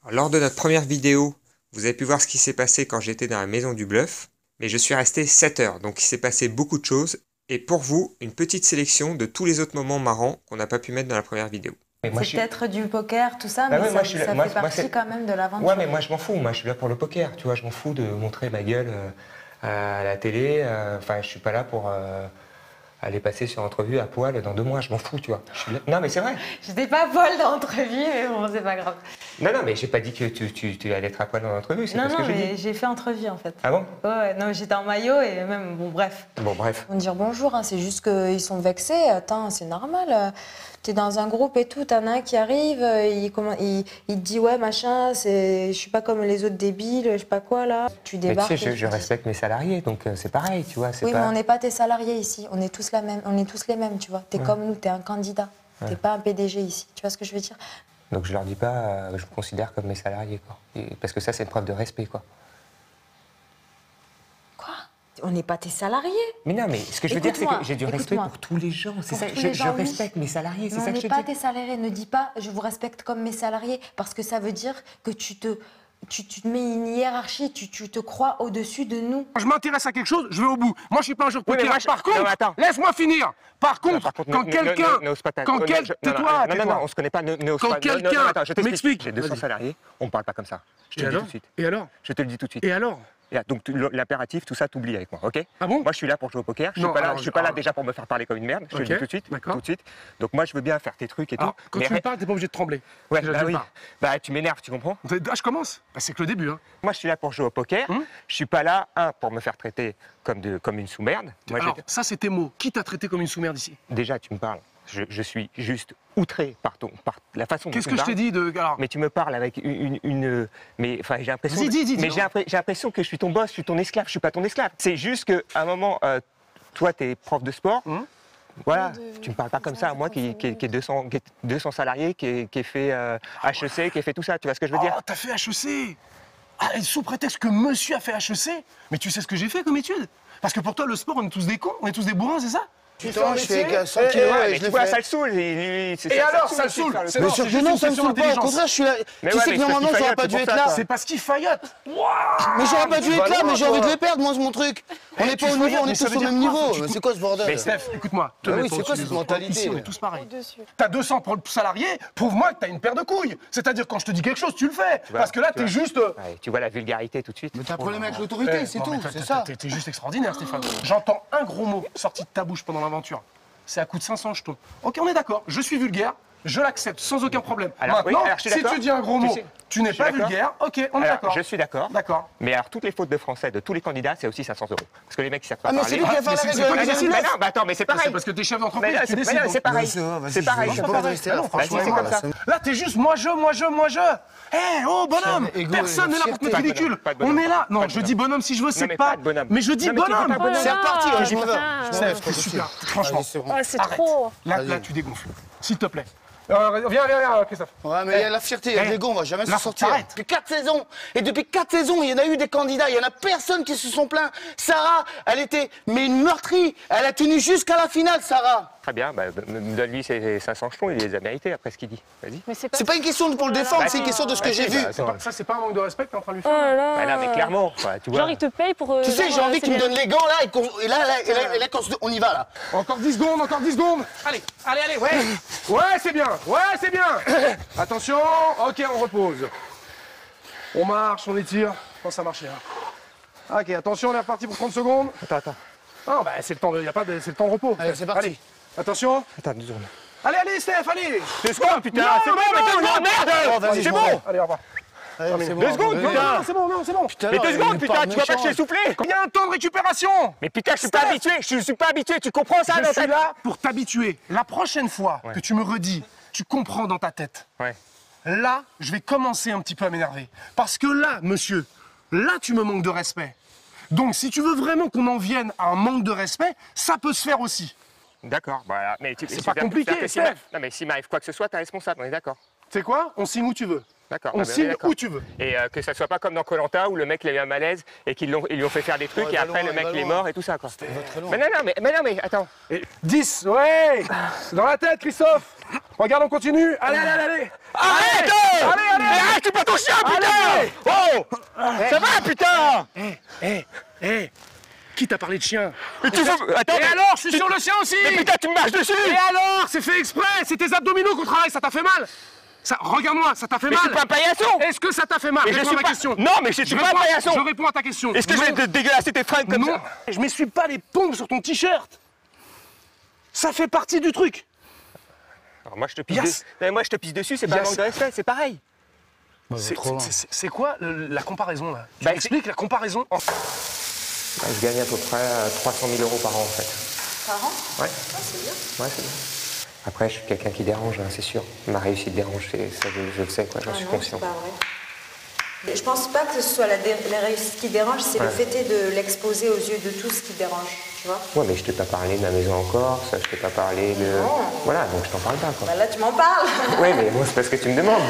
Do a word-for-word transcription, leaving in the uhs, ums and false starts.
Lors de notre première vidéo, vous avez pu voir ce qui s'est passé quand j'étais dans la maison du bluff, mais je suis resté sept heures, donc il s'est passé beaucoup de choses, et pour vous, une petite sélection de tous les autres moments marrants qu'on n'a pas pu mettre dans la première vidéo. C'est peut-être du poker, tout ça, bah mais ouais, ça, moi, je suis là, ça moi, fait moi, partie quand même de l'aventure. Ouais, mais moi je m'en fous, moi je suis là pour le poker, tu vois, je m'en fous de montrer ma gueule euh, à la télé, euh, enfin je suis pas là pour euh, aller passer sur entrevue à poil dans deux mois, je m'en fous, tu vois. Je suis là... Non mais c'est vrai. J'étais pas à poil dans l'entrevue, mais bon, c'est pas grave. Non, non, mais j'ai pas dit que tu, tu, tu allais être à poil dans l'entrevue, c'est Non, pas ce que non, j'ai dit. mais j'ai fait entrevue en fait. Ah bon? Ouais, ouais, non, j'étais en maillot et même, bon, bref. Bon, bref. Ils vont dire bonjour, hein, c'est juste qu'ils sont vexés. Attends, c'est normal. T'es dans un groupe et tout, t'en as un qui arrive, il, comment, il, il te dit ouais, machin, je suis pas comme les autres débiles, je sais pas quoi là. Tu débarques. Mais tu sais, je, je respecte mes salariés, donc euh, c'est pareil, tu vois. Oui, pas... mais on n'est pas tes salariés ici, on est tous, la même, on est tous les mêmes, tu vois. T'es ouais. comme nous, t'es un candidat, ouais. T'es pas un P D G ici, tu vois ce que je veux dire? Donc je leur dis pas, euh, je me considère comme mes salariés, quoi. Et, parce que ça, c'est une preuve de respect, quoi. Quoi? On n'est pas tes salariés. Mais non, mais ce que je veux dire, c'est que j'ai du respect pour tous les gens. C'est ça, je, je respecte mes salariés, c'est ça que je te dis. On n'est pas tes salariés, ne dis pas je vous respecte comme mes salariés, parce que ça veut dire que tu te... Tu, tu te mets une hiérarchie, tu, tu te crois au-dessus de nous. Je m'intéresse à quelque chose, je vais au bout. Moi, je suis pas un joueur de poker. Oui, je... Par contre, laisse-moi finir. Par contre, non, par contre quand quelqu'un... Quand quelqu'un... Tais-toi, non, non, non, on se connaît pas, n'ose pas. Quand quelqu'un m'explique... J'ai deux cents salariés, on me parle pas comme ça. Je te le dis tout de suite. Et alors? Je te le dis tout de suite. Et alors? Donc l'impératif, tout ça, t'oublies avec moi, ok? Ah bon? Moi, je suis là pour jouer au poker. Je suis pas là, je suis pas là déjà pour me faire parler comme une merde. Je te le dis tout de suite, tout de suite. Donc moi, je veux bien faire tes trucs et tout. Quand tu me parles, t'es pas obligé de trembler. Ouais, bah oui. Bah tu m'énerves, tu comprends? Ah, je commence. C'est que le début. Moi, je suis là pour jouer au poker. Je suis pas là, un, pour me faire traiter comme de comme une sous-merde. Alors ça, c'est tes mots. Qui t'a traité comme une sous-merde ici? Déjà, tu me parles. Je, je suis juste outré par, ton, par la façon dont tu me parles. Qu'est-ce que je t'ai dit de... Alors... Mais tu me parles avec une... une, une mais enfin, j'ai l'impression... Dis, dis, dis, mais j'ai l'impression que je suis ton boss, je suis ton esclave, je suis pas ton esclave. C'est juste qu'à un moment, euh, toi, t'es prof de sport. Hum. Voilà, de... tu me parles pas comme ça à moi qui, qui, qui est deux cents, qui est deux cents salariés, qui est, qui est fait euh, H E C, qui est fait tout ça, tu vois ce que je veux dire? Oh, t'as fait H E C? Ah, sous prétexte que monsieur a fait H E C? Mais tu sais ce que j'ai fait comme étude? Parce que pour toi, le sport, on est tous des cons, on est tous des bourrins, c'est ça? Putain, je fais cent kilos et, et je le fais. Ça le saoule. Et, et alors, ça le saoule. Mais sûr que non, ça me saule pas. Au contraire, je suis là. Mais tu ouais, sais que normalement, j'aurais pas dû être là. C'est parce qu'il faillotte. Mais j'aurais pas dû être là, mais j'ai envie de les perdre, moi, c'est mon truc. On n'est pas au niveau, on est tous au même niveau. C'est quoi ce bordel? Mais Steph, écoute-moi. Oui, c'est quoi cette mentalité? Ici, on est tous pareils. T'as deux cents salariés, prouve-moi que t'as une paire de couilles. C'est-à-dire, quand je te dis quelque chose, tu le fais. Parce que là, t'es juste. Tu vois la vulgarité tout de suite. Mais t'as un problème avec l'autorité, c'est tout, c'est ça. T'es juste extraordinaire, Stéphane. J'entends un gros mot sorti de ta bouche pendant l'aventure. C'est à coup de cinq cents jetons. Ok, on est d'accord, je suis vulgaire, je l'accepte sans aucun problème. Alors, Maintenant, oui, alors, si tu dis un gros mot, tu, sais, tu n'es pas vulgaire, ok, on est d'accord. Je suis d'accord. D'accord. Mais alors, toutes les fautes de français de tous les candidats, c'est aussi cinq cents euros. Parce que les mecs, ils savent pas ah, mais parler. c'est lui qui a fait la règle de Mais non, bah attends, mais c'est pareil. C'est parce que t'es chef d'entreprise, tu décides. C'est pareil. C'est pareil. C'est comme ça. Là, t'es juste moi, je, moi, je, moi, je. Hé, oh, bonhomme, personne n'est là pour te mettre ridicule. On est là. Non, je dis bonhomme si je veux, c'est pas. Mais je dis bonhomme. C'est reparti, je m'en vais. C'est super, franchement. C'est trop. Là, tu dégonfles. S'il te plaît. Euh, viens, viens, viens, Christophe. Ouais, mais il y a la fierté, il y a l'ego, on va jamais s'en sortir. Arrête. Depuis quatre saisons, et depuis quatre saisons, il y en a eu des candidats, il y en a personne qui se sont plaints. Sarah, elle était, mais une meurtrie, elle a tenu jusqu'à la finale, Sarah. Très bien, bah, donne-lui ses cinq cents jetons, il les a mérités après ce qu'il dit. Vas-y. C'est pas... pas une question de pour le défendre, bah, c'est une question de ce bah, que j'ai vu. Bah, ça, c'est pas un manque de respect que t'es en train de lui faire. Oh là. Bah, non, mais clairement, quoi, tu vois. Genre, il te paye pour. Euh, tu sais, j'ai envie qu'il me donne les gants là, et, et là, là, et là, et là, on y va là. Encore dix secondes, encore dix secondes. Allez, allez, allez, ouais. Ouais, c'est bien, ouais, c'est bien. Attention, ok, on repose. On marche, on étire. Je pense que ça marchait. Hein. Ok, attention, on est reparti pour trente secondes. Attends, attends. Non, bah c'est le temps de, y a pas de, c'est le temps de repos. Allez, c'est parti. Allez, attention. Attends, deux secondes. Allez, allez, Steph, allez. Deux secondes, putain. C'est bon, mais deux secondes, merde. C'est bon. Allez, au revoir. Allez, deux secondes, putain. C'est bon, non, c'est bon. Mais deux secondes, putain, tu vois pas que je suis soufflé. Il y a un temps de récupération. Mais putain, je suis pas habitué. Je suis pas habitué. Tu comprends ça? Je suis là pour t'habituer. La prochaine fois que tu me redis, tu comprends dans ta tête. Ouais. Là, je vais commencer un petit peu à m'énerver. Parce que là, monsieur, là, tu me manques de respect. Donc, si tu veux vraiment qu'on en vienne à un manque de respect, ça peut se faire aussi. D'accord, voilà. Mais c'est pas compliqué, Steph. Non, mais s'il m'arrive quoi que ce soit, t'es responsable, on est d'accord. Tu sais quoi? On signe où tu veux. D'accord. On signe où tu veux. Et euh, que ça soit pas comme dans Koh Lanta où le mec il a eu un malaise et qu'ils lui ont fait faire des trucs oh, et après loin, le mec il est mort et tout ça quoi. Mais non, non, mais, mais non, mais attends. Et dix, ouais. Dans la tête, Christophe. Regarde, on continue. Allez, allez, allez, allez. Arrête! Allez, allez. Mais arrête, tu pas ton chien, putain! Allez. Oh! Ça va, putain! Hé, hé, hé. Qui t'a parlé de chien? Mais tu veux... Attends, Et mais- alors, je suis tu- sur le chien aussi. Mais putain, tu me marches dessus! Et alors, c'est fait exprès. C'est tes abdominaux qu'on travaille. Ça t'a fait mal? Ça, regarde-moi, ça t'a fait Mais je mal. suis pas un paillasson! Est-ce que ça t'a fait mal? Mais je Réponds suis à ma pas... question. Non, mais je suis pas un réponds- paillasson! Je réponds à ta question. Est-ce que je vais Non. te dégueulasser tes fringues comme Non, ça? je m'essuie pas les pompes sur ton t-shirt. Ça fait partie du truc. Alors moi, je te pisse, Yes. de- mais moi, je te pisse dessus, c'est pas un Yes. manque de respect, c'est pareil. C'est- c'est- C'est c'est quoi le- la comparaison là? Tu Bah, m'expliques la comparaison en... Bah, je gagne à peu près euh, trois cent mille euros par an en fait. Par an? Ouais. Ah, c'est bien. Ouais, c'est bien. Après, je suis quelqu'un qui dérange, hein, c'est sûr. Ma réussite dérange, c'est- ça, je, je le sais, quoi, j'en Ah suis non, conscient. c'est pas vrai. Mais je pense pas que ce soit la, dé- la réussite qui dérange, c'est le Ouais. fait de l'exposer aux yeux de tous qui dérange, tu vois. Ouais, mais je t'ai pas parlé de ma maison en Corse, je t'ai pas parlé de... Non. Voilà, donc je t'en parle pas, quoi. Bah là, tu m'en parles. Ouais, mais bon, c'est parce que tu me demandes.